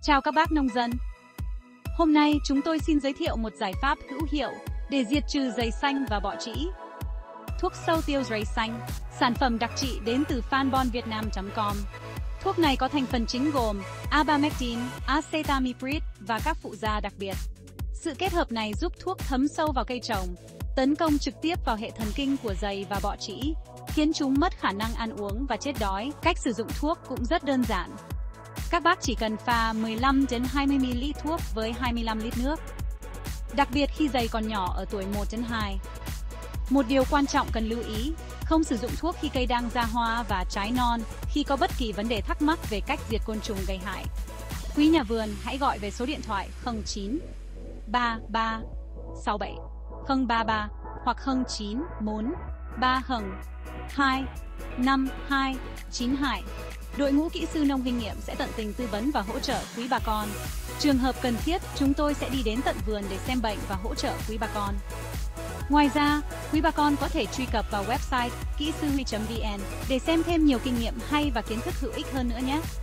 Chào các bác nông dân. Hôm nay chúng tôi xin giới thiệu một giải pháp hữu hiệu để diệt trừ giầy xanh và bọ trĩ. Thuốc sâu tiêu giầy xanh, sản phẩm đặc trị đến từ fanbonvietnam.com. Thuốc này có thành phần chính gồm abamectin, acetamiprid và các phụ gia đặc biệt. Sự kết hợp này giúp thuốc thấm sâu vào cây trồng, tấn công trực tiếp vào hệ thần kinh của giầy và bọ trĩ, khiến chúng mất khả năng ăn uống và chết đói. Cách sử dụng thuốc cũng rất đơn giản. Các bác chỉ cần pha 15 đến 20 ml thuốc với 25 lít nước. Đặc biệt khi giầy còn nhỏ ở tuổi 1 đến 2. Một điều quan trọng cần lưu ý, không sử dụng thuốc khi cây đang ra hoa và trái non. Khi có bất kỳ vấn đề thắc mắc về cách diệt côn trùng gây hại, quý nhà vườn hãy gọi về số điện thoại 09 33 67 033 hoặc 09 43 2 52 92. Đội ngũ kỹ sư nông kinh nghiệm sẽ tận tình tư vấn và hỗ trợ quý bà con. Trường hợp cần thiết, chúng tôi sẽ đi đến tận vườn để xem bệnh và hỗ trợ quý bà con. Ngoài ra, quý bà con có thể truy cập vào website kỹ sư huy.vn để xem thêm nhiều kinh nghiệm hay và kiến thức hữu ích hơn nữa nhé.